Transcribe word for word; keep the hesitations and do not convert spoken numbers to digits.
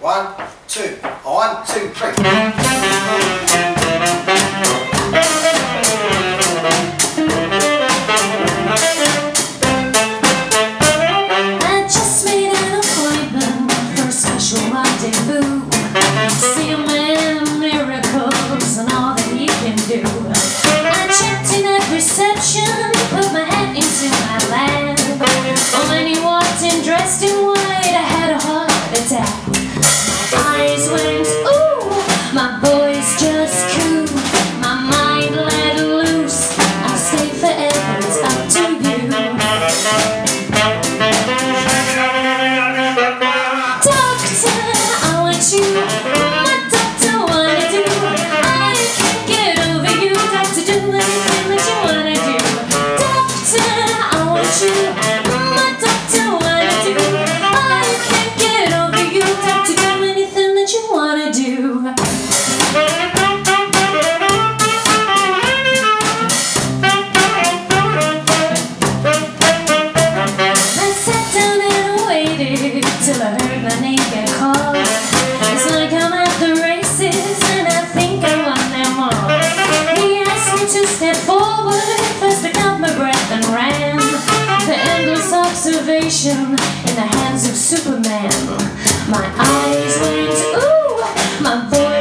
One, two, one, two, three. I just made an appointment for a special rendezvous. See a man of miracles and all that he can do. I checked in at reception, put my hat into my lap. But when he walked in dressed in white, I had a heart attack. My eyes went, ooh, my boy's just cool. My mind let loose, I'll stay forever, it's up to you. Doctor, I want you, my doctor wanna do. I can't get over you, doctor, do anything that you wanna do. Doctor, I want you, my doctor wanna do. I can't get over you, doctor, do anything that you wanna do. I sat down and waited till I heard my name get called. It's like I'm at the races and I think I won them all. He asked me to step forward, first I got my breath and ran. The endless observation in the hands of Superman. My eyes went, ooh, my voice